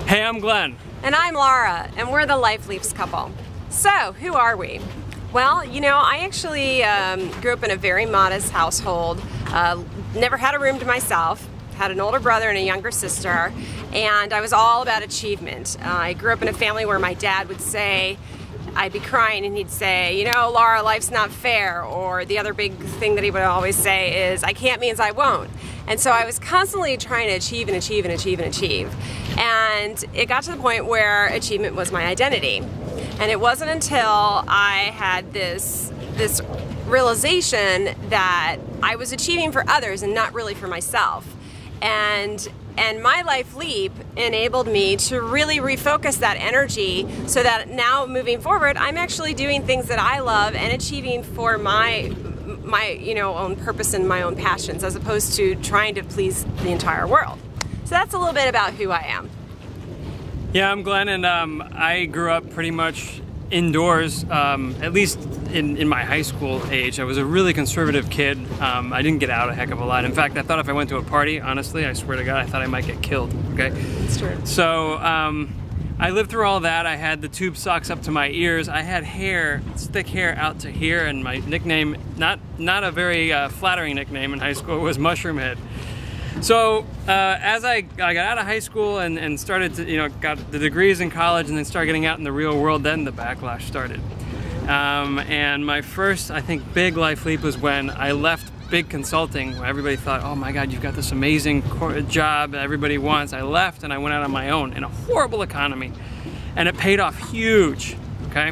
Hey, I'm Glenn. And I'm Laura, and we're the Life Leaps couple. So, who are we? Well, you know, I actually grew up in a very modest household, never had a room to myself, had an older brother and a younger sister, and I was all about achievement. I grew up in a family where my dad would say, I'd be crying and he'd say, you know, Laura, life's not fair, or the other big thing that he would always say is, I can't means I won't. And so I was constantly trying to achieve and achieve and achieve and achieve. And it got to the point where achievement was my identity. And it wasn't until I had this realization that I was achieving for others and not really for myself. And my life leap enabled me to really refocus that energy so that now moving forward, I'm actually doing things that I love and achieving for my own purpose and my own passions, as opposed to trying to please the entire world. So that's a little bit about who I am. Yeah, I'm Glenn, and I grew up pretty much indoors, at least in my high school age. I was a really conservative kid. I didn't get out a heck of a lot. In fact, I thought if I went to a party, honestly, I swear to God, I thought I might get killed, okay? It's true. So I lived through all that. I had the tube socks up to my ears. I had hair, thick hair out to here, and my nickname, not a very flattering nickname in high school, was Mushroom Head. So as I got out of high school and started to, got the degrees in college and then started getting out in the real world, then the backlash started. And my first, I think, big life leap was when I left big consulting, where everybody thought, oh my God, you've got this amazing job that everybody wants. I left and I went out on my own in a horrible economy, and it paid off huge, okay?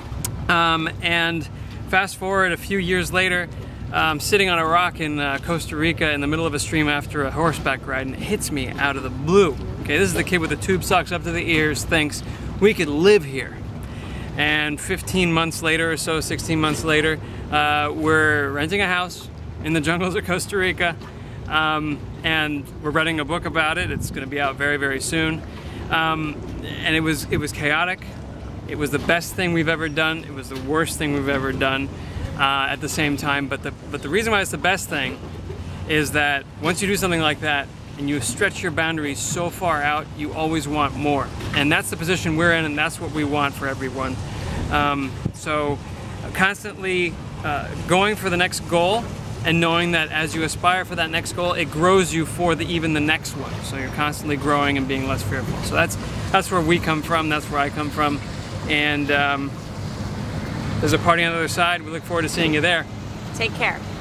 And fast forward a few years later, sitting on a rock in Costa Rica in the middle of a stream after a horseback ride, and it hits me out of the blue. Okay, this is the kid with the tube socks up to the ears, thinks we could live here. And 15 months later or so, 16 months later, we're renting a house in the jungles of Costa Rica, and we're writing a book about it. It's going to be out very, very soon. And it was chaotic. It was the best thing we've ever done. It was the worst thing we've ever done. At the same time, but the reason why it's the best thing is that once you do something like that and you stretch your boundaries so far out, you always want more, and that's the position we're in, and that's what we want for everyone. So constantly going for the next goal, and knowing that as you aspire for that next goal, it grows you for even the next one. So you're constantly growing and being less fearful. So that's where we come from. That's where I come from, and there's a party on the other side. We look forward to seeing you there. Take care.